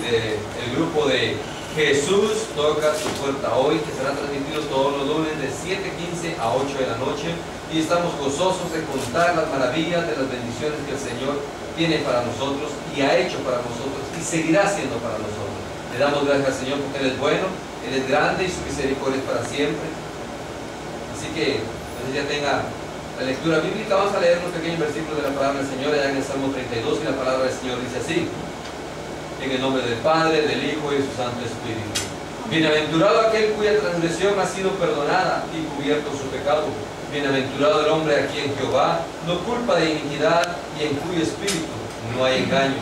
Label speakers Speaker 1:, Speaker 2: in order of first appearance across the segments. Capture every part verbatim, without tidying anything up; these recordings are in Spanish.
Speaker 1: del grupo de Jesús Toca Tu Puerta Hoy, que será transmitido todos los lunes de siete quince a ocho de la noche. Y estamos gozosos de contar las maravillas de las bendiciones que el Señor tiene para nosotros y ha hecho para nosotros y seguirá haciendo para nosotros. Le damos gracias al Señor porque Él es bueno, Él es grande y su misericordia es para siempre. Así que, no sé si ya tenga la lectura bíblica, vamos a leer unos pequeños versículos de la palabra del Señor allá en el Salmo treinta y dos, y la palabra del Señor dice así: en el nombre del Padre, del Hijo y de su Santo Espíritu. Bienaventurado aquel cuya transgresión ha sido perdonada y cubierto su pecado. Bienaventurado el hombre a quien Jehová no culpa de iniquidad y en cuyo espíritu no hay engaño.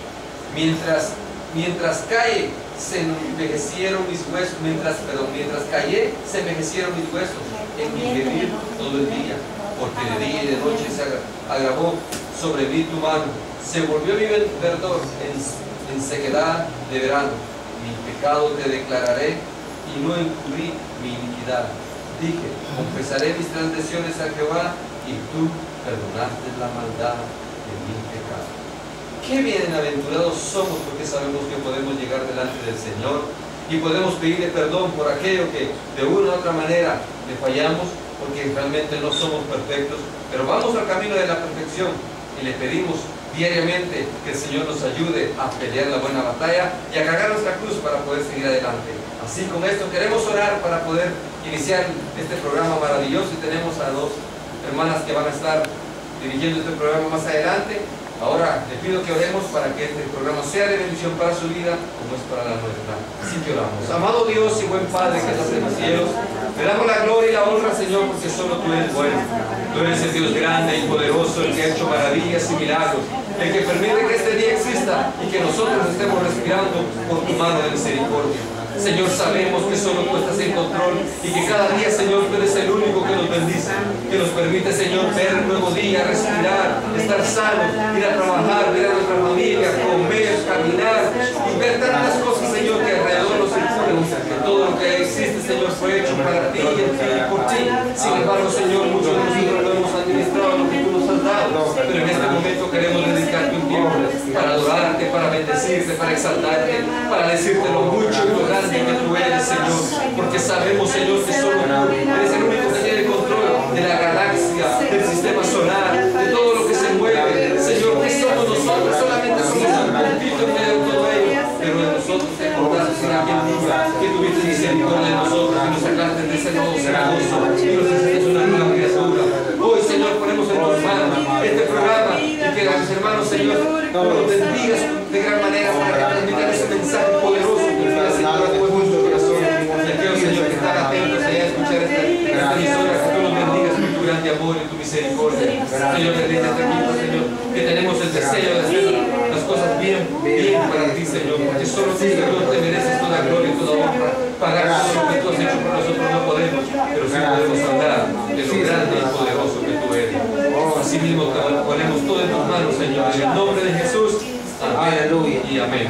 Speaker 1: Mientras, mientras cae, se envejecieron mis huesos, mientras, perdón, mientras callé, se envejecieron mis huesos en mi gemir todo el día, porque de día y de noche se agravó sobre mí tu mano, se volvió mi verdor en, en sequedad de verano. Mi pecado te declararé y no encubrí mi iniquidad. Dije, confesaré mis transgresiones a Jehová y tú perdonaste la maldad de mi pecado. Qué bienaventurados somos porque sabemos que podemos llegar delante del Señor y podemos pedirle perdón por aquello que de una u otra manera le fallamos, porque realmente no somos perfectos, pero vamos al camino de la perfección y le pedimos diariamente que el Señor nos ayude a pelear la buena batalla y a cargar nuestra cruz para poder seguir adelante. Así, con esto queremos orar para poder iniciar este programa maravilloso, y tenemos a dos hermanas que van a estar dirigiendo este programa más adelante. Ahora le pido que oremos para que este programa sea de bendición para su vida como es para la nuestra. Así que oramos. Amado Dios y buen Padre que estás en los cielos, te damos la gloria y la honra, Señor, porque solo tú eres bueno. Tú eres el Dios grande y poderoso, el que ha hecho maravillas y milagros, el que permite que este día exista y que nosotros estemos respirando por tu mano de misericordia. Señor, sabemos que solo tú estás en control y que cada día, Señor, tú eres el único que nos bendice, que nos permite, Señor, ver un nuevo día, respirar, estar sanos, ir a trabajar, ver a nuestra familia, comer, caminar y ver tantas cosas, Señor, que alrededor nos circulan, que todo lo que existe, Señor, fue hecho para ti y por ti. Sin embargo, Señor, muchos de nosotros no hemos administrado lo que tú nos has dado, pero en este momento queremos dedicarte un tiempo para adorarte, para bendecirte, para exaltarte, para decirte lo mucho y lo grande que tú eres, Señor, porque sabemos, Señor, que solo tú eres el único que tiene control de la galaxia, del sistema solar, de todo lo que se mueve, Señor, que somos nosotros, solamente somos un puntito en medio de todo ello, pero de nosotros te acordaste en aquel día que tuviste misericordia de nosotros y nos sacaste de ese lodo cenagoso y nos hiciste una nueva criatura. Hoy, Señor, ponemos en tus manos este programa y que a mis hermanos, Señor, los bendigas de gran manera para que transmitan ese mensaje poderoso que tú has entrado en nuestro corazón. Y aquellos, Señor, que están atentos a escuchar esta, esta emisora, que tú nos bendigas con tu grande amor y tu misericordia. Señor, bendice este equipo, Señor, que tenemos el deseo de hacer las cosas bien, bien para ti, Señor, porque solo tú, Señor, te mereces toda gloria y toda honra. Pagar todo lo que tú has hecho por nosotros no podemos, pero sí podemos hablar de lo grande y poderoso que tú eres. Así mismo ponemos todo en tus manos, Señor, en el nombre de Jesús. Amén. Aleluya y amén.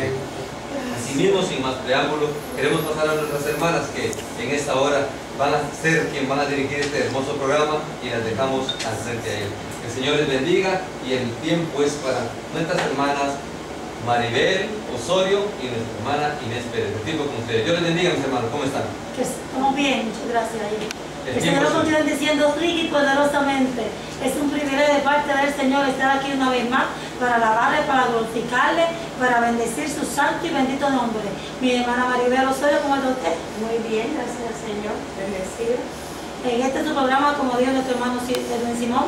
Speaker 1: Así mismo, sin más preámbulo, queremos pasar a nuestras hermanas que en esta hora van a ser quien van a dirigir este hermoso programa y las dejamos al frente a él. Que el Señor les bendiga y el tiempo es para nuestras hermanas Maribel Osorio y nuestra hermana Inés Pérez. El tiempo con ustedes. Dios les bendiga, mis hermanos. ¿Cómo están?
Speaker 2: Que estamos bien, muchas gracias.
Speaker 1: El
Speaker 2: El Señor nos continúa diciendo rica y poderosamente. Es un privilegio de parte del Señor estar aquí una vez más para alabarle, para glorificarle, para bendecir su santo y bendito nombre. Mi hermana Maribel Osorio, ¿cómo está usted?
Speaker 3: Muy bien, gracias al Señor. Bendecido.
Speaker 2: En este es tu programa, como dijo nuestro hermano Edwin Simón,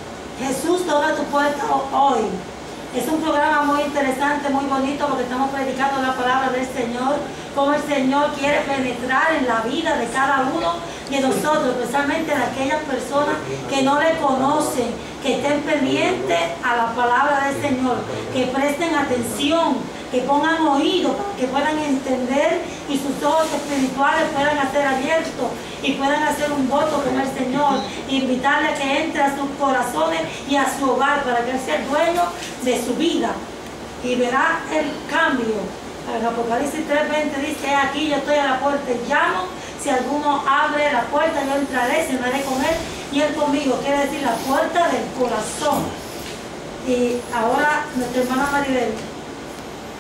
Speaker 2: Jesús toca tu puerta hoy. Es un programa muy interesante, muy bonito, porque estamos predicando la palabra del Señor, cómo el Señor quiere penetrar en la vida de cada uno de nosotros, especialmente de aquellas personas que no le conocen, que estén pendientes a la palabra del Señor, que presten atención, que pongan oído para que puedan entender y sus ojos espirituales puedan ser abiertos y puedan hacer un voto con el Señor, invitarle a que entre a sus corazones y a su hogar para que Él sea el dueño de su vida y verá el cambio. El Apocalipsis tres veinte dice: aquí yo estoy a la puerta y llamo, si alguno abre la puerta yo entraré, cenaré con él y él conmigo, quiere decir la puerta del corazón. Y ahora nuestra hermana Maribel.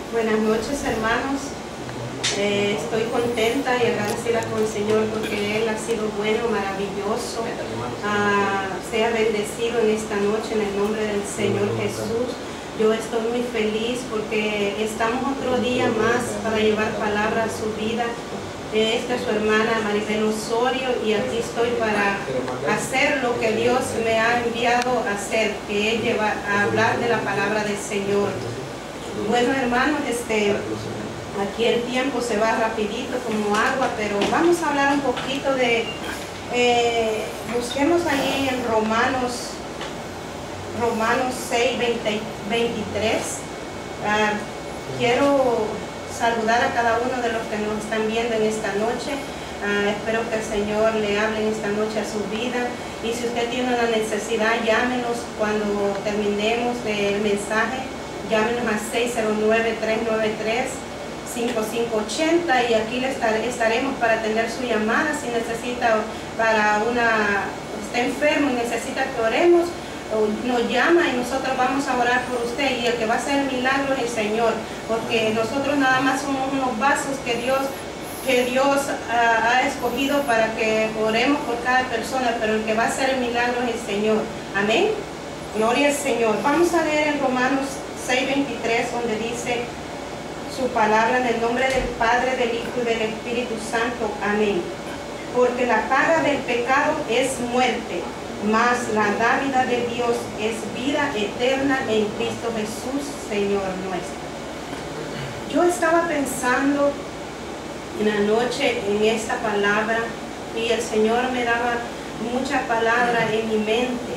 Speaker 3: Buenas noches, hermanos. Eh, estoy contenta y agradecida con el Señor porque Él ha sido bueno, maravilloso. Ah, sea bendecido en esta noche en el nombre del Señor Jesús. Yo estoy muy feliz porque estamos otro día más para llevar palabra a su vida. Esta es su hermana Maribel Osorio y aquí estoy para hacer lo que Dios me ha enviado a hacer, que es llevar, a hablar de la palabra del Señor. Bueno, hermanos, este, aquí el tiempo se va rapidito como agua, pero vamos a hablar un poquito de, eh, busquemos ahí en Romanos, Romanos seis, veinte, veintitrés. Uh, quiero saludar a cada uno de los que nos están viendo en esta noche. Uh, espero que el Señor le hable en esta noche a su vida. Y si usted tiene una necesidad, llámenos cuando terminemos el mensaje. Llámenos a seis cero nueve, tres nueve tres, cinco cinco ocho cero y aquí le estar, estaremos para atender su llamada. Si necesita para una, está enfermo y necesita que oremos, nos llama y nosotros vamos a orar por usted, y el que va a hacer el milagro es el Señor, porque nosotros nada más somos unos vasos que Dios que Dios ha, ha escogido para que oremos por cada persona, pero el que va a hacer el milagro es el Señor. Amén. Gloria al Señor. Vamos a leer en Romanos seis veintitrés, donde dice su palabra: en el nombre del Padre, del Hijo y del Espíritu Santo. Amén. Porque la paga del pecado es muerte, mas la dádiva de Dios es vida eterna en Cristo Jesús, Señor nuestro. Yo estaba pensando en la noche en esta palabra y el Señor me daba muchas palabras en mi mente.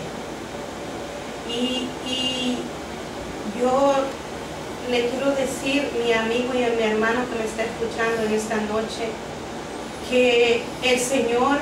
Speaker 3: Y, y yo le quiero decir, mi amigo y a mi hermano que me está escuchando en esta noche, que el Señor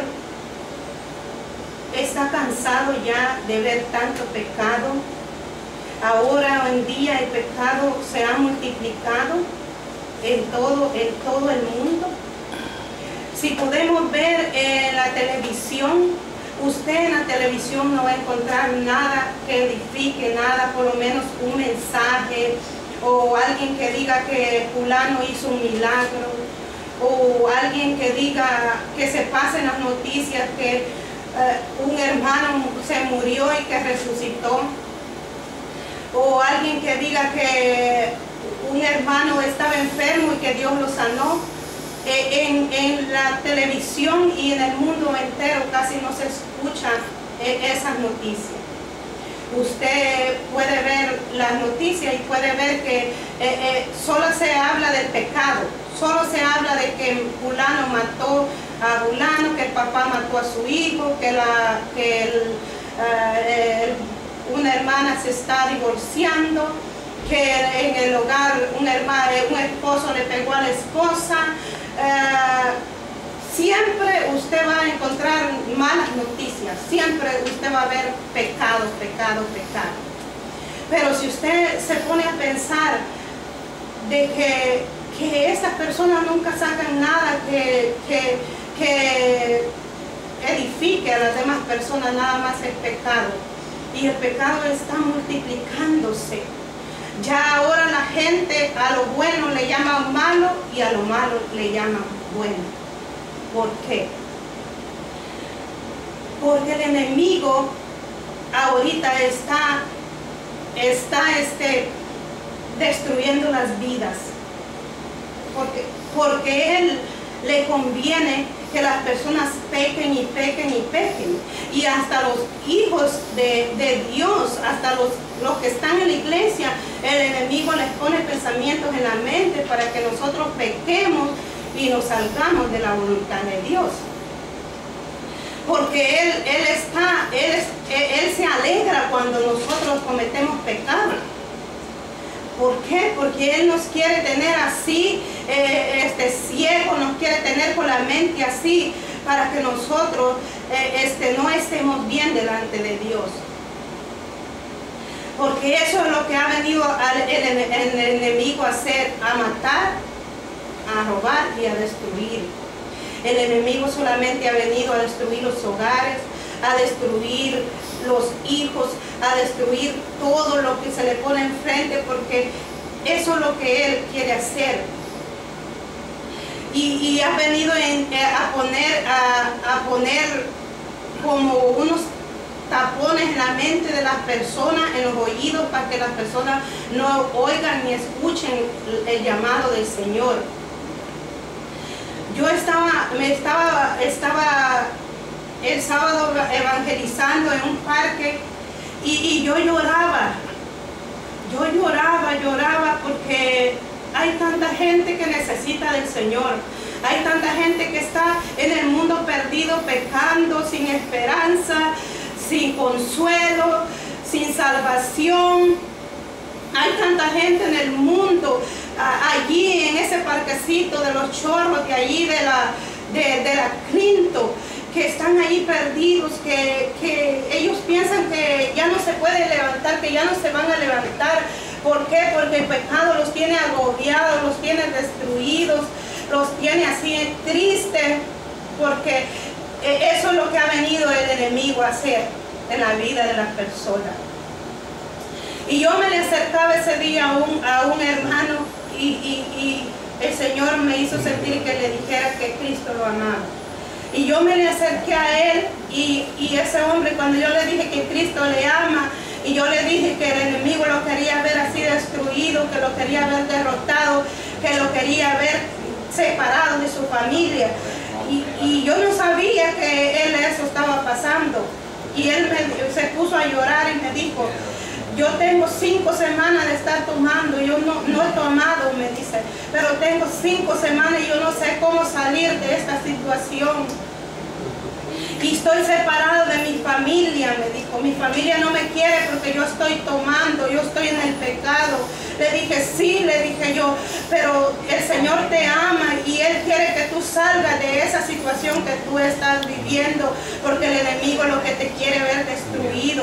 Speaker 3: está cansado ya de ver tanto pecado. Ahora en día el pecado se ha multiplicado en todo, en todo el mundo. Si podemos ver en la televisión, usted en la televisión no va a encontrar nada que edifique, nada, por lo menos un mensaje, o alguien que diga que fulano hizo un milagro, o alguien que diga, que se pasen las noticias que uh, un hermano se murió y que resucitó, o alguien que diga que un hermano estaba enfermo y que Dios lo sanó. En, en la televisión y en el mundo entero casi no se escuchan esas noticias. Usted puede ver las noticias y puede ver que eh, eh, solo se habla del pecado, solo se habla de que fulano mató a fulano, que el papá mató a su hijo, que, la, que el, uh, el, una hermana se está divorciando, que en el hogar un, hermano, un esposo le pegó a la esposa. Uh, siempre usted va a encontrar malas noticias, siempre usted va a ver pecado, pecado, pecado. Pero si usted se pone a pensar de que, que estas personas nunca sacan nada que, que, que edifique a las demás personas, nada más es pecado. Y el pecado está multiplicándose. Ya ahora la gente a lo bueno le llama malo y a lo malo le llaman bueno. ¿Por qué? Porque el enemigo ahorita está, está este, destruyendo las vidas. Porque, porque él le conviene que las personas pequen y pequen y pequen. Y hasta los hijos de, de Dios, hasta los, los que están en la iglesia, el enemigo les pone pensamientos en la mente para que nosotros pequemos y nos salgamos de la voluntad de Dios. Porque Él, él, está, él, es, él, él se alegra cuando nosotros cometemos pecado. ¿Por qué? Porque Él nos quiere tener así, eh, este, ciego, nos quiere tener con la mente así, para que nosotros eh, este, no estemos bien delante de Dios. Porque eso es lo que ha venido el, el, el enemigo a hacer, a matar, a robar y a destruir. El enemigo solamente ha venido a destruir los hogares, a destruir los hijos, a destruir todo lo que se le pone enfrente, porque eso es lo que Él quiere hacer. Y, y ha venido en, a, poner, a, a poner como unos tapones en la mente de las personas, en los oídos, para que las personas no oigan ni escuchen el llamado del Señor. Yo estaba, me estaba, estaba el sábado evangelizando en un parque y, y yo lloraba. Yo lloraba, lloraba porque hay tanta gente que necesita del Señor. Hay tanta gente que está en el mundo perdido, pecando, sin esperanza, sin consuelo, sin salvación. Hay tanta gente en el mundo, allí en ese parquecito de los Chorros, de allí de la, de, de la Clinton, que están ahí perdidos, que, que ellos piensan que ya no se puede levantar, que ya no se van a levantar. ¿Por qué? Porque el pecado los tiene agobiados, los tiene destruidos, los tiene así tristes, porque eso es lo que ha venido el enemigo a hacer en la vida de las personas. Y yo me le acercaba ese día a un, a un hermano y, y, y el Señor me hizo sentir que le dijera que Cristo lo amaba. Y yo me le acerqué a él y, y ese hombre, cuando yo le dije que Cristo le ama, y yo le dije que el enemigo lo quería ver así destruido, que lo quería ver derrotado, que lo quería ver separado de su familia. Y, y yo no sabía que él eso estaba pasando. Y él me, se puso a llorar y me dijo, yo tengo cinco semanas de estar tomando, yo no, no he tomado, me dice, pero tengo cinco semanas y yo no sé cómo salir de esta situación. Y estoy separado de mi familia, me dijo. Mi familia no me quiere porque yo estoy tomando, yo estoy en el pecado. Le dije, sí, le dije yo, pero el Señor te ama y Él quiere que tú salgas de esa situación que tú estás viviendo, porque el enemigo es lo que te quiere ver destruido.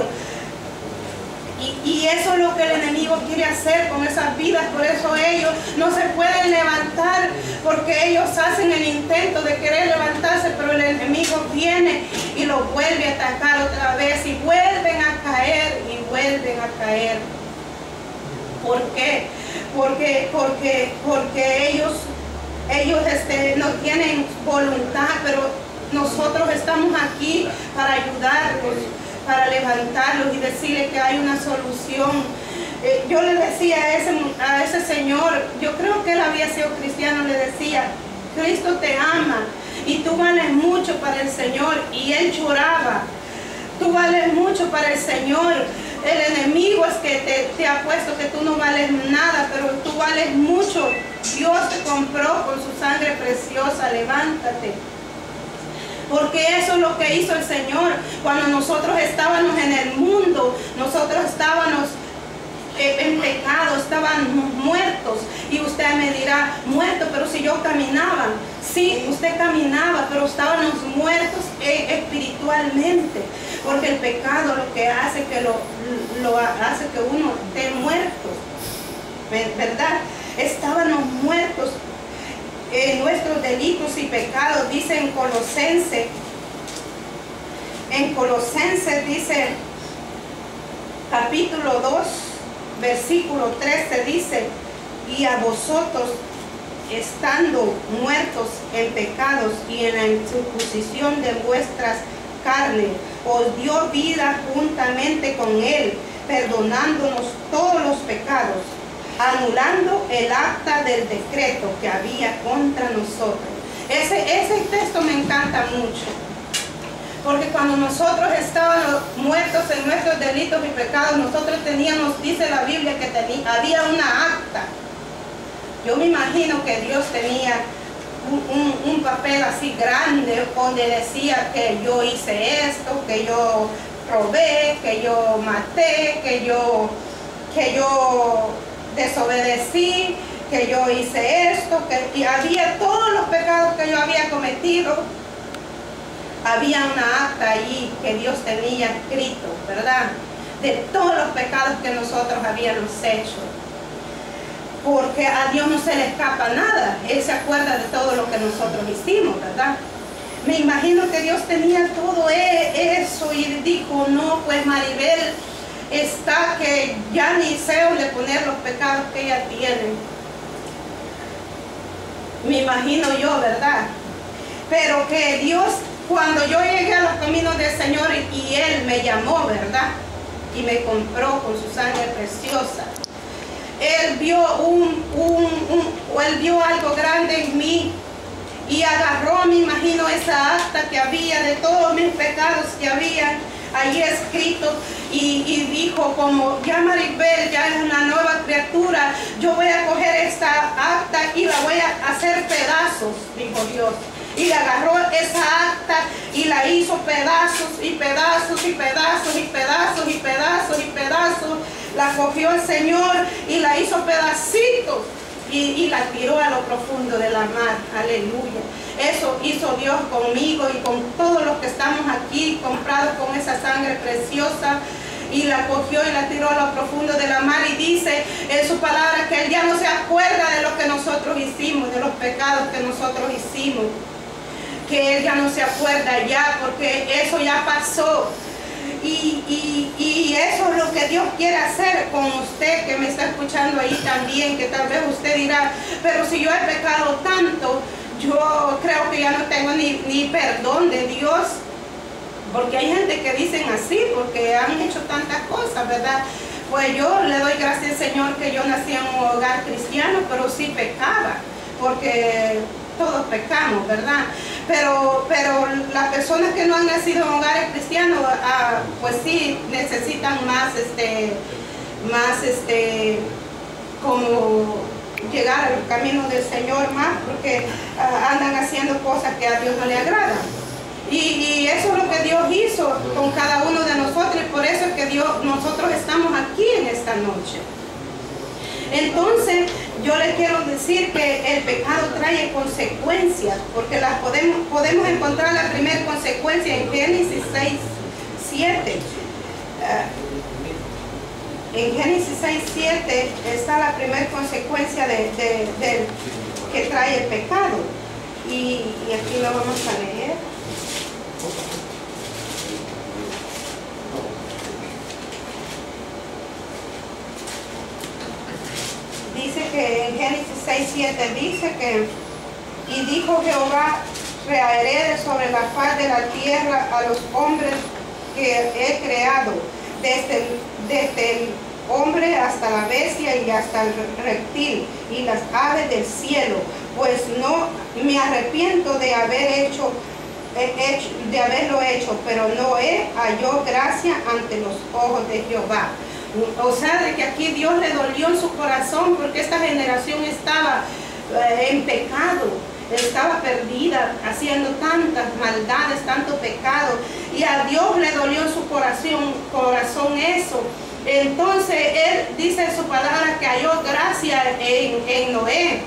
Speaker 3: Y, y eso es lo que el enemigo quiere hacer con esas vidas. Por eso ellos no se pueden levantar, porque ellos hacen el intento de querer levantarse, pero el enemigo viene y los vuelve a atacar otra vez y vuelven a caer y vuelven a caer. ¿Por qué? Porque, porque, porque ellos, ellos este, no tienen voluntad, pero nosotros estamos aquí para ayudarlos, para levantarlos y decirles que hay una solución. Eh, yo le decía a ese, a ese señor, yo creo que él había sido cristiano, le decía, Cristo te ama y tú vales mucho para el Señor. Y él lloraba, tú vales mucho para el Señor. El enemigo es que te, te ha puesto que tú no vales nada, pero tú vales mucho. Dios te compró con su sangre preciosa, levántate. Porque eso es lo que hizo el Señor. Cuando nosotros estábamos en el mundo, nosotros estábamos eh, en pecado, estábamos muertos. Y usted me dirá, muerto, pero si yo caminaba. Sí, usted caminaba, pero estábamos muertos eh, espiritualmente. Porque el pecado lo que hace que lo, lo hace que uno esté muerto, ¿verdad? Estábamos muertos en nuestros delitos y pecados. Dice en Colosenses, en Colosenses dice, capítulo dos, versículo trece, dice, y a vosotros, estando muertos en pecados y en la incircuncisión de vuestras carnes, os dio vida juntamente con Él, perdonándonos todos los pecados, anulando el acta del decreto que había contra nosotros. Ese, ese texto me encanta mucho, porque cuando nosotros estábamos muertos en nuestros delitos y pecados, nosotros teníamos, dice la Biblia, que tenía, había una acta. Yo me imagino que Dios tenía un, un, un papel así grande donde decía que yo hice esto, que yo robé, que yo maté, que yo, que yo desobedecí, que yo hice esto, que y había todos los pecados que yo había cometido. Había una acta allí que Dios tenía escrito, ¿verdad? De todos los pecados que nosotros habíamos hecho. Porque a Dios no se le escapa nada. Él se acuerda de todo lo que nosotros hicimos, ¿verdad? Me imagino que Dios tenía todo eso y dijo, no, pues Maribel, está que ya ni sé dónde poner los pecados que ella tiene. Me imagino yo, ¿verdad? Pero que Dios, cuando yo llegué a los caminos del Señor y Él me llamó, ¿verdad? Y me compró con su sangre preciosa. Él vio, un, un, un, él vio algo grande en mí y agarró, me imagino, esa acta que había de todos mis pecados que había ahí escrito y, y dijo, como ya Maribel ya es una nueva criatura, yo voy a coger esta acta y la voy a hacer pedazos, dijo Dios. Y agarró esa acta y la hizo pedazos y pedazos y pedazos y pedazos y pedazos y pedazos. La cogió el Señor y la hizo pedacitos y, y la tiró a lo profundo de la mar. Aleluya. Eso hizo Dios conmigo y con todos los que estamos aquí, comprados con esa sangre preciosa. Y la cogió y la tiró a lo profundo de la mar y dice en su palabra que Él ya no se acuerda de lo que nosotros hicimos, de los pecados que nosotros hicimos. Que Él ya no se acuerda ya, porque eso ya pasó. Y, y, y eso es lo que Dios quiere hacer con usted que me está escuchando ahí también, que tal vez usted dirá, pero si yo he pecado tanto, yo creo que ya no tengo ni, ni perdón de Dios. Porque hay gente que dicen así, porque han hecho tantas cosas, ¿verdad? Pues yo le doy gracias al Señor que yo nací en un hogar cristiano, pero sí pecaba, porque todos pecamos, ¿verdad? Pero, pero las personas que no han nacido en hogares cristianos, ah, pues sí necesitan más, este, más, este, como llegar a los caminos del Señor más, porque ah, andan haciendo cosas que a Dios no le agradan. Y, y eso es lo que Dios hizo con cada uno de nosotros, y por eso es que Dios, nosotros estamos aquí en esta noche. Entonces, yo les quiero decir que el pecado trae consecuencias, porque las podemos, podemos encontrar la primera consecuencia en Génesis seis, siete. Uh, en Génesis seis, siete está la primera consecuencia de, de, de, que trae el pecado. Y, y aquí lo vamos a leer. Dice que en Génesis seis, siete dice que, y dijo Jehová, traeré de sobre la faz de la tierra a los hombres que he creado, desde el, desde el hombre hasta la bestia y hasta el reptil y las aves del cielo, pues no me arrepiento de haber hecho, hecho de haberlo hecho, pero Noé halló gracia ante los ojos de Jehová. O sea, de que aquí Dios le dolió en su corazón porque esta generación estaba eh, en pecado, estaba perdida, haciendo tantas maldades, tanto pecado, y a Dios le dolió en su corazón, corazón eso. Entonces Él dice en su palabra que halló gracia en, en Noé.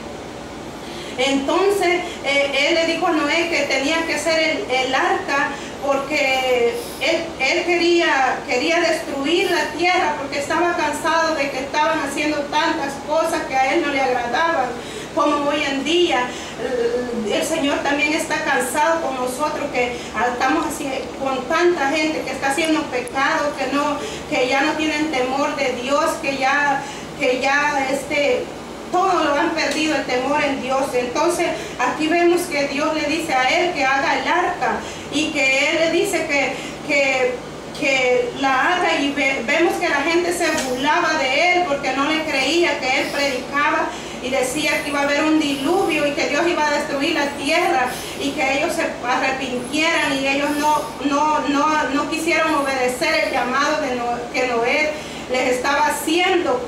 Speaker 3: Entonces eh, Él le dijo a Noé que tenía que ser el, el arca, porque él, él quería, quería destruir la tierra, porque estaba cansado de que estaban haciendo tantas cosas que a Él no le agradaban, como hoy en día. El Señor también está cansado con nosotros, que estamos así, con tanta gente que está haciendo pecado, que, no, que ya no tienen temor de Dios, que ya, que ya este, todos lo han perdido el temor en Dios. Entonces aquí vemos que Dios le dice a él que haga el arca, y que él le dice que, que, que la haga, y ve, vemos que la gente se burlaba de él porque no le creía que él predicaba y decía que iba a haber un diluvio y que Dios iba a destruir la tierra, y que ellos se arrepintieran, y ellos no, no, no, no quisieron obedecer el llamado de Noé, que Noé les estaba haciendo.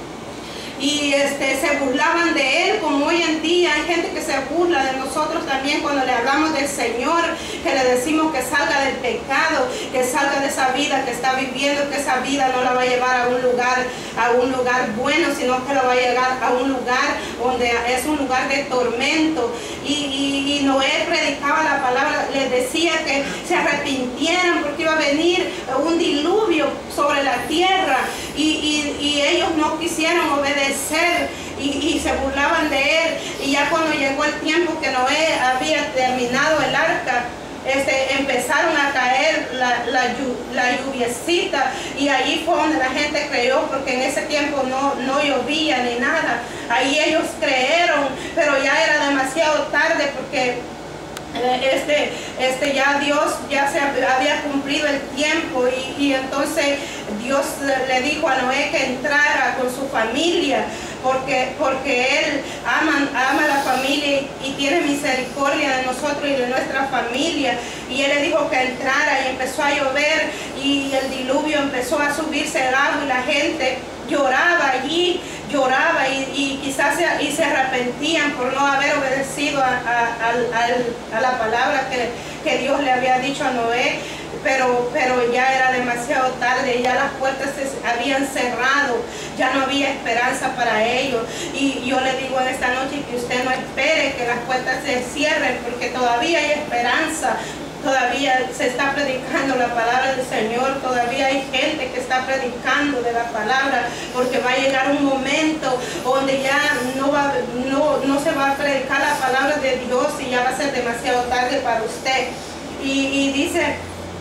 Speaker 3: Y este, se burlaban de él, como hoy en día hay gente que se burla de nosotros también cuando le hablamos del Señor, que le decimos que salga del pecado, que salga de esa vida que está viviendo, que esa vida no la va a llevar a un lugar, a un lugar bueno, sino que la va a llevar a un lugar donde es un lugar de tormento. Y, y, y Noé predicaba la palabra, les decía que se arrepintieran porque iba a venir un diluvio sobre la tierra, y, y, y ellos no quisieron obedecer. Y, y se burlaban de él. Y ya cuando llegó el tiempo que Noé había terminado el arca, este, empezaron a caer la, la, la lluviecita, y ahí fue donde la gente creyó, porque en ese tiempo no, no llovía ni nada. Ahí ellos creyeron, pero ya era demasiado tarde, porque Este, este ya Dios ya se había cumplido el tiempo, y, y entonces Dios le dijo a Noé que entrara con su familia, porque, porque Él ama, ama a la familia y tiene misericordia de nosotros y de nuestra familia. Y Él le dijo que entrara, y empezó a llover, y el diluvio empezó a subirse el agua, y la gente lloraba allí, lloraba y, y quizás se, y se arrepentían por no haber obedecido a, a, a, a la palabra que, que Dios le había dicho a Noé, pero, pero ya era demasiado tarde, ya las puertas se habían cerrado, ya no había esperanza para ellos. Y yo le digo en esta noche que usted no espere que las puertas se cierren, porque todavía hay esperanza. Todavía se está predicando la palabra del Señor, todavía hay gente que está predicando de la palabra, porque va a llegar un momento donde ya no, va, no, no se va a predicar la palabra de Dios, y ya va a ser demasiado tarde para usted. Y, y dice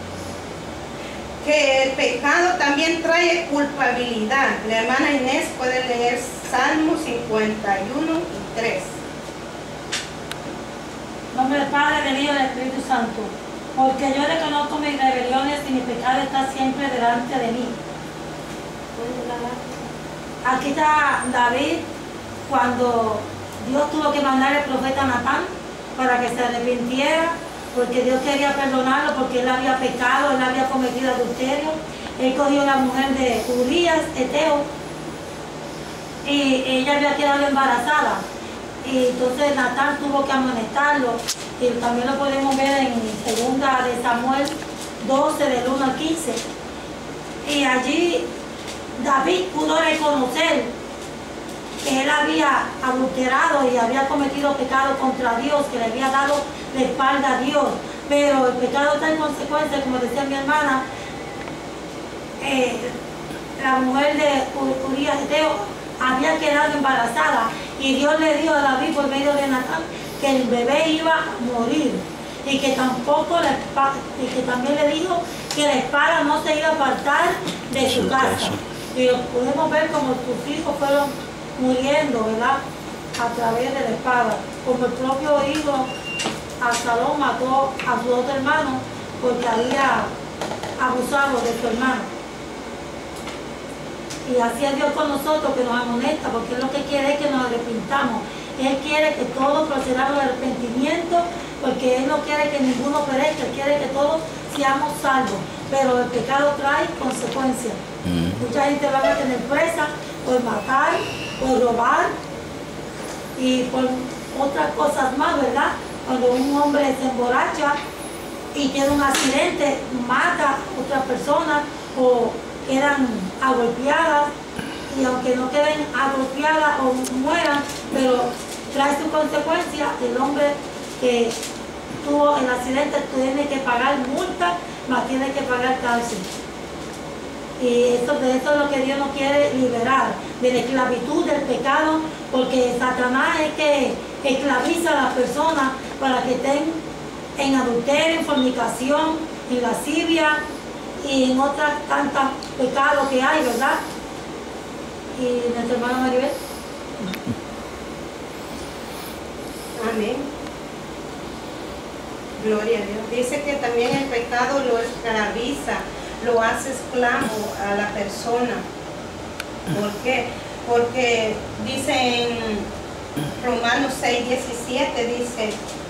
Speaker 3: que el pecado también trae culpabilidad. La hermana Inés puede leer Salmo cincuenta y uno y tres.
Speaker 2: En nombre del Padre, del Hijo y del Espíritu Santo. Porque yo reconozco mis rebeliones y mi pecado está siempre delante de mí. Aquí está David, cuando Dios tuvo que mandar al profeta Natán para que se arrepintiera, porque Dios quería perdonarlo, porque él había pecado, él había cometido adulterio. Él cogió a la mujer de Urías, Eteo, y ella había quedado embarazada. Y entonces Natán tuvo que amonestarlo, y también lo podemos ver en segunda de Samuel doce, del uno al quince. Y allí David pudo reconocer que él había adulterado y había cometido pecado contra Dios, que le había dado la espalda a Dios. Pero el pecado está en consecuencia, como decía mi hermana, eh, la mujer de Urías Eteo había quedado embarazada, y Dios le dijo a David por medio de Natán que el bebé iba a morir, y que tampoco la espada, y que también le dijo que la espada no se iba a apartar de su casa. Y podemos ver como sus hijos fueron muriendo, ¿verdad?, a través de la espada, como el propio hijo Absalón mató a su otro hermano porque había abusado de su hermano. Y así es Dios con nosotros, que nos amonesta, porque Él lo que quiere es que nos arrepintamos. Él quiere que todos procedamos al arrepentimiento, porque Él no quiere que ninguno perezca, Él quiere que todos seamos salvos. Pero el pecado trae consecuencias. Mm. Mucha gente va a tener presa por matar, por robar y por otras cosas más, ¿verdad? Cuando un hombre se emborracha y tiene un accidente, mata a otra persona, o quedan agolpeadas, y aunque no queden agolpeadas o mueran, pero trae su consecuencia. El hombre que tuvo el accidente tiene que pagar multa, más tiene que pagar cárcel. Y eso, de eso es lo que Dios nos quiere liberar, de la esclavitud del pecado, porque Satanás es que esclaviza a las personas para que estén en adulterio, en fornicación, en lascivia y en otras tantas pecados que hay, ¿verdad? Y nuestra hermana Maribel.
Speaker 3: Amén. Gloria a Dios. Dice que también el pecado lo esclaviza, lo hace esclavo a la persona. ¿Por qué? Porque dice en Romanos seis, diecisiete, dice,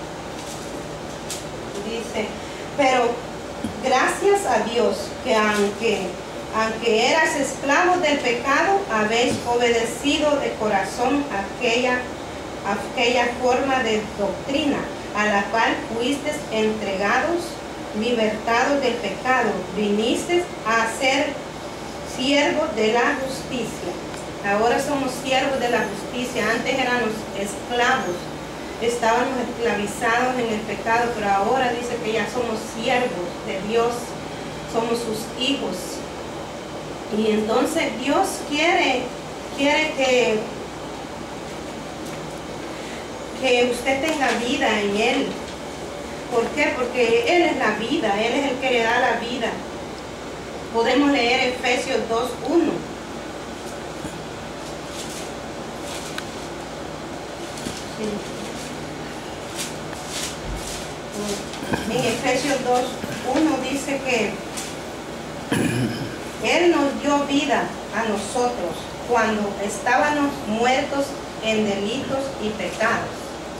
Speaker 3: dice, pero gracias a Dios que aunque, aunque eras esclavos del pecado, habéis obedecido de corazón aquella, aquella forma de doctrina a la cual fuisteis entregados, libertados del pecado, vinisteis a ser siervos de la justicia. Ahora somos siervos de la justicia. Antes éramos esclavos, estábamos esclavizados en el pecado, pero ahora dice que ya somos siervos de Dios, somos sus hijos. Y entonces Dios quiere, quiere que, que usted tenga vida en Él. ¿Por qué? Porque Él es la vida, Él es el que le da la vida. Podemos leer Efesios dos uno. En Efesios dos uno dice que Él nos dio vida a nosotros cuando estábamos muertos en delitos y pecados.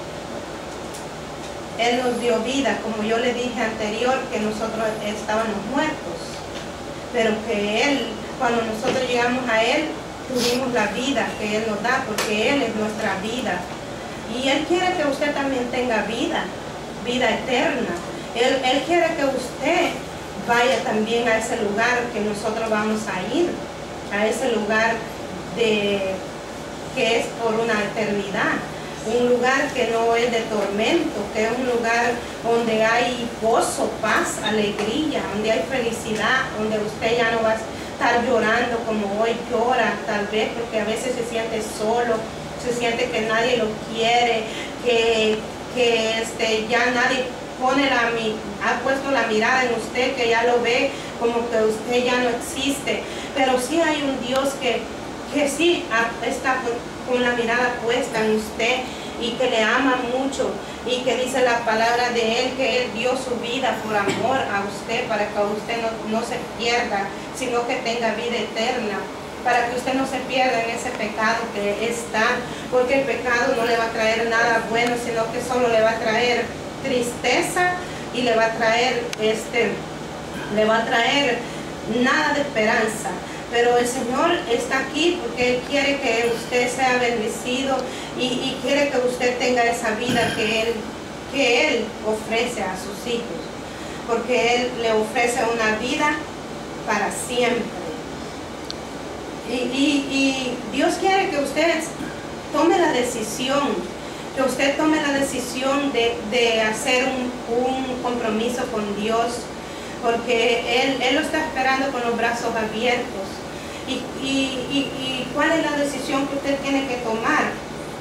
Speaker 3: Él nos dio vida, como yo le dije anterior, que nosotros estábamos muertos, pero que Él, cuando nosotros llegamos a Él, tuvimos la vida que Él nos da, porque Él es nuestra vida. Y Él quiere que usted también tenga vida, vida eterna. Él, Él quiere que usted vaya también a ese lugar que nosotros vamos a ir, a ese lugar de, que es por una eternidad. Un lugar que no es de tormento, que es un lugar donde hay gozo, paz, alegría, donde hay felicidad, donde usted ya no va a estar llorando como hoy llora, tal vez porque a veces se siente solo, se siente que nadie lo quiere, que, que este, ya nadie pone la, ha puesto la mirada en usted, que ya lo ve como que usted ya no existe. Pero sí hay un Dios que, que sí está con la mirada puesta en usted y que le ama mucho, y que dice la palabra de Él que Él dio su vida por amor a usted, para que usted no, no se pierda, sino que tenga vida eterna, para que usted no se pierda en ese pecado que está, porque el pecado no le va a traer nada bueno, sino que solo le va a traer tristeza y le va a traer este le va a traer nada de esperanza. Pero el Señor está aquí porque Él quiere que usted sea bendecido y, y quiere que usted tenga esa vida que Él, que Él ofrece a sus hijos, porque Él le ofrece una vida para siempre. Y, y, y Dios quiere que usted tome la decisión, que usted tome la decisión de, de hacer un, un compromiso con Dios, porque Él, Él lo está esperando con los brazos abiertos. Y, y, y, y ¿cuál es la decisión que usted tiene que tomar?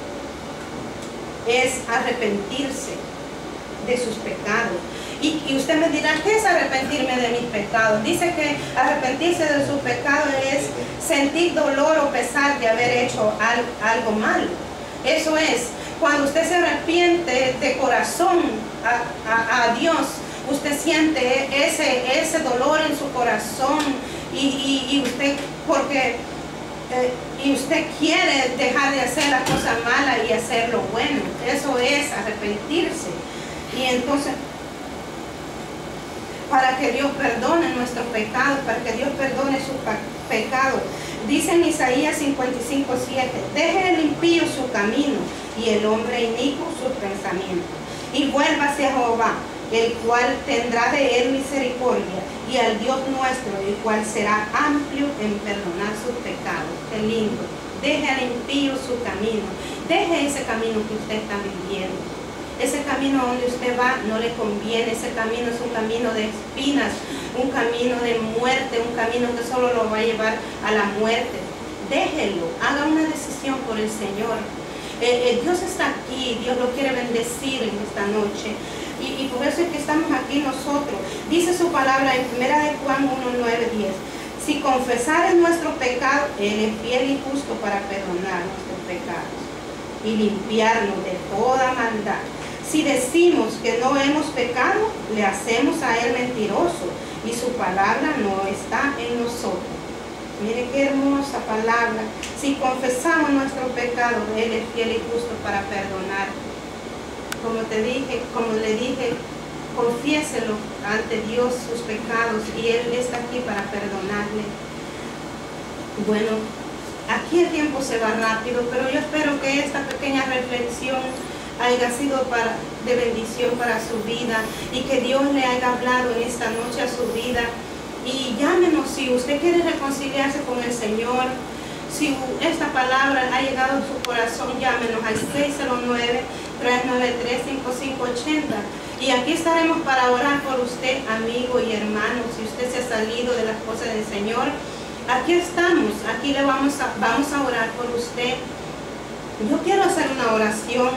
Speaker 3: Es arrepentirse de sus pecados. Y, y usted me dirá, ¿qué es arrepentirme de mis pecados? Dice que arrepentirse de sus pecados es sentir dolor o pesar de haber hecho al, algo malo. Eso es, cuando usted se arrepiente de corazón a, a, a Dios, usted siente ese, ese dolor en su corazón y, y, y usted, porque eh, y usted quiere dejar de hacer las cosas malas y hacer lo bueno. Eso es arrepentirse. Y entonces, para que Dios perdone nuestros pecados, para que Dios perdone sus pecados, dice en Isaías cincuenta y cinco, siete, deje el impío su camino y el hombre inicuo sus pensamientos, y vuélvase a Jehová, el cual tendrá de él misericordia, y al Dios nuestro, el cual será amplio en perdonar sus pecados. Qué lindo. Deje al impío su camino, deje ese camino que usted está viviendo. Ese camino donde usted va no le conviene, ese camino es un camino de espinas, un camino de muerte, un camino que solo lo va a llevar a la muerte. Déjelo, haga una decisión por el Señor. Eh, eh, Dios está aquí, Dios lo quiere bendecir en esta noche. Y, y por eso es que estamos aquí nosotros. Dice su palabra en primera de Juan uno, nueve, diez. Si confesaren nuestro pecado, Él es fiel y justo para perdonar nuestros pecados y limpiarnos de toda maldad. Si decimos que no hemos pecado, le hacemos a Él mentiroso y su palabra no está en nosotros. Mire qué hermosa palabra. Si confesamos nuestro pecado, Él es fiel y justo para perdonar. Como te dije, como le dije, confiéselo ante Dios sus pecados y Él está aquí para perdonarle. Bueno, aquí el tiempo se va rápido, pero yo espero que esta pequeña reflexión haya sido para, de bendición para su vida y que Dios le haya hablado en esta noche a su vida. Y llámenos si usted quiere reconciliarse con el Señor. Si esta palabra ha llegado a su corazón, llámenos al seis cero nueve, tres nueve tres, cinco cinco ocho cero. Y aquí estaremos para orar por usted, amigo y hermano. Si usted se ha salido de las cosas del Señor, aquí estamos. Aquí le vamos a, vamos a orar por usted. Yo quiero hacer una oración.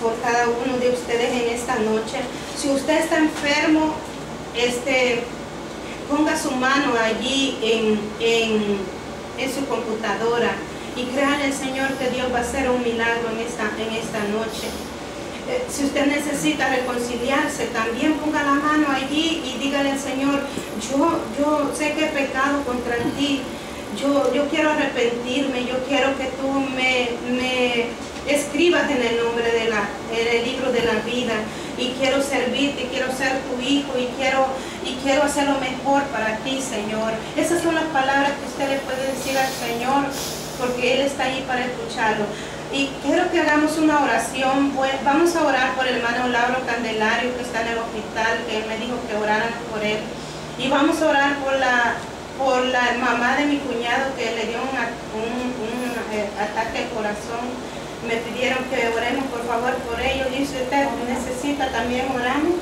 Speaker 3: por cada uno de ustedes en esta noche. Si usted está enfermo, este, ponga su mano allí en, en, en su computadora y créale al Señor que Dios va a hacer un milagro en esta, en esta noche. Eh, si usted necesita reconciliarse, también ponga la mano allí y dígale al Señor, yo, yo sé que he pecado contra ti, yo, yo quiero arrepentirme, yo quiero que tú me, me escribas en el nombre de la, en el libro de la vida, y quiero servirte, quiero ser tu hijo, y quiero, y quiero hacer lo mejor para ti, Señor. Esas son las palabras que usted le puede decir al Señor, porque Él está ahí para escucharlo. Y quiero que hagamos una oración. Vamos a orar por el hermano Lauro Candelario, que está en el hospital, que él me dijo que oráramos por él. Y vamos a orar por la, por la mamá de mi cuñado, que le dio un, un, un eh, ataque al corazón. Me pidieron que oremos por favor por ellos. Dice usted, necesita también oramos.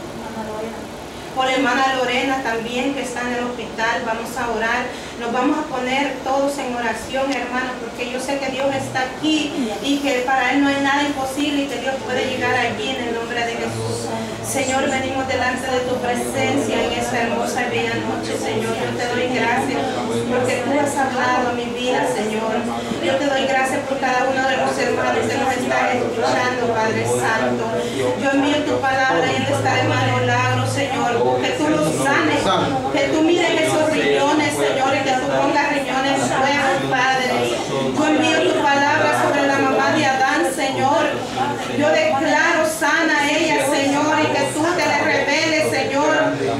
Speaker 3: Por la hermana Lorena también, que está en el hospital. Vamos a orar. Nos vamos a poner todos en oración, hermanos, porque yo sé que Dios está aquí y que para Él no hay nada imposible y que Dios puede llegar allí en el nombre de Jesús. Señor, venimos delante de tu presencia en esta hermosa y bella noche, Señor. Yo te doy gracias porque tú has hablado a mi vida, Señor. Yo te doy gracias por cada uno de los hermanos que nos están escuchando, Padre Santo. Yo envío tu palabra y en esta hermano Lauro, Señor, que tú los sanes, que tú mires esos riñones, Señor, y que tú pongas riñones nuevos, Padre. Yo envío tu palabra sobre la mamá de Adán, Señor. Yo declaro sana a ella, Señor, y que tú te le reveles, Señor.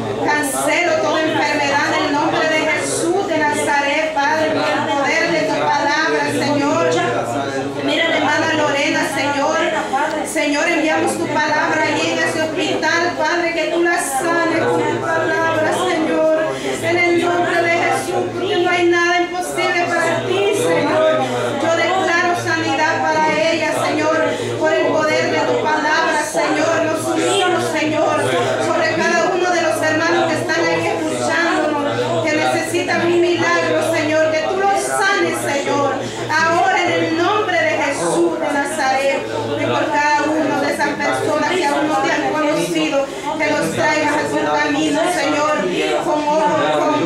Speaker 3: Cancelo toda enfermedad en el nombre de Jesús de Nazaret, Padre, por el poder de tu palabra, Señor. Mira la hermana Lorena, Señor. Señor, enviamos tu palabra allí en ese hospital, Padre, que tú la sanes con tu palabra, Señor. En el nombre de Jesús, porque no hay nada imposible para ti, Señor. Yo declaro sanidad para ella, Señor, por el poder de tu palabra, Señor. Nos unimos, Señor, sobre cada uno de los hermanos que están ahí escuchándonos, que necesitan un milagro, Señor, que tú los sanes, Señor. Ahora en el nombre de Jesús de Nazaret, y por cada uno de esas personas que aún no te han conocido, que los traigas a tu camino, Señor, con ojos, con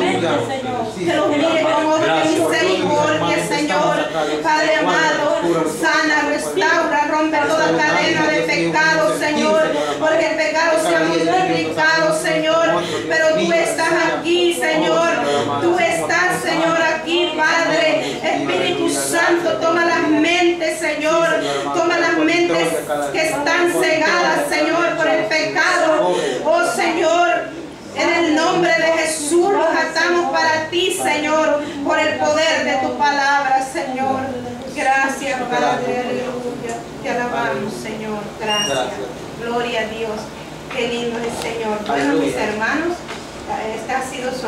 Speaker 3: que los mire con ojos de misericordia, Señor. Padre amado, sana, restaura, rompe toda cadena de pecado, Señor, porque el pecado se ha multiplicado, Señor, pero tú estás aquí, Señor, tú estás, Señor, aquí, Padre. Espíritu Santo, toma las mentes, Señor, toma las mentes que están cegadas, Señor, por el pecado. Oh, Señor, en el nombre de Jesús los atamos para ti, Señor, por el poder de tu palabra, Señor. Gracias, Padre, aleluya. Te alabamos, Señor. Gracias. Gloria a Dios. Qué lindo es el Señor. Bueno, mis hermanos, este ha sido su...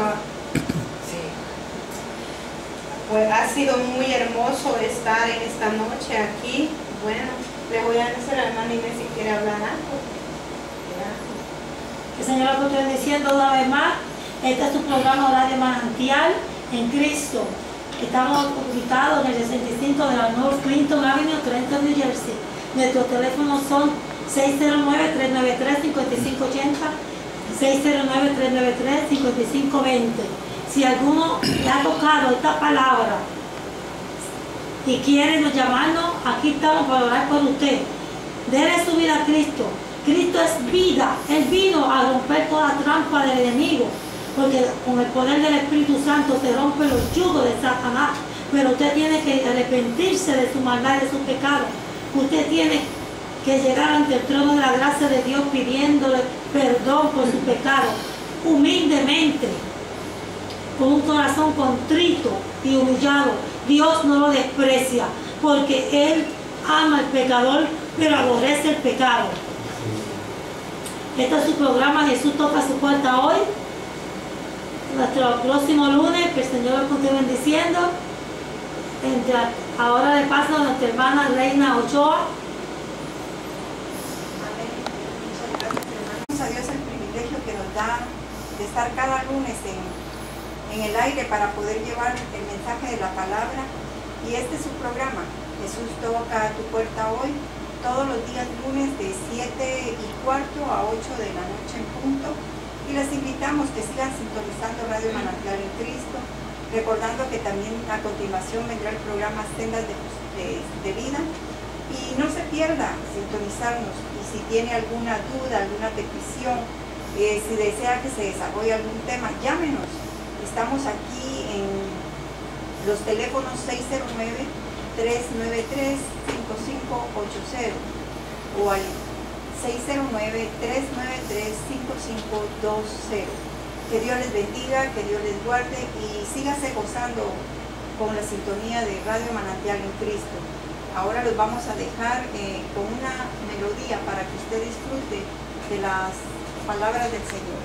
Speaker 3: Pues ha sido muy hermoso estar en esta noche aquí. Bueno, le voy a decir a la hermana Inés si quiere hablar algo.
Speaker 2: Que el Señor lo estoy diciendo una vez más. Este es su programa Horario Manantial en Cristo. Estamos ubicados en el sesenta y cinco de la North Clinton Avenue, Trenton, New Jersey. Nuestros teléfonos son seis cero nueve, tres nueve tres, cinco cinco ocho cero, seis cero nueve, tres nueve tres, cinco cinco dos cero. Si alguno le ha tocado esta palabra y quiere llamarnos, aquí estamos para orar por usted. Dele su vida a Cristo. Cristo es vida. Él vino a romper toda trampa del enemigo, porque con el poder del Espíritu Santo se rompen los yugos de Satanás. Pero usted tiene que arrepentirse de su maldad y de su pecado. Usted tiene que llegar ante el trono de la gracia de Dios pidiéndole perdón por su pecado, humildemente, con un corazón contrito y humillado. Dios no lo desprecia, porque Él ama al pecador, pero aborrece el pecado. Este es su programa, Jesús toca su puerta hoy. Nuestro próximo lunes, que el Señor lo continúe bendiciendo. Ahora le paso a nuestra hermana Reina Ochoa.
Speaker 4: Gracias a Dios el privilegio que nos da de estar cada lunes en, en el aire para poder llevar el mensaje de la palabra. Y este es su programa, Jesús toca tu puerta hoy, todos los días lunes de siete y cuarto a ocho de la noche en punto. Y les invitamos que sigan sintonizando Radio Manantial en Cristo, recordando que también a continuación vendrá el programa Sendas de, de, de Vida. Y no se pierda sintonizarnos, y si tiene alguna duda, alguna petición, eh, si desea que se desarrolle algún tema, llámenos. Estamos aquí en los teléfonos seis cero nueve, tres nueve tres, cinco cinco ocho cero o al seis cero nueve, tres nueve tres, cinco cinco dos cero. Que Dios les bendiga, que Dios les guarde y sígase gozando con la sintonía de Radio Manantial en Cristo. Ahora los vamos a dejar eh, con una melodía para que usted disfrute de las palabras del Señor.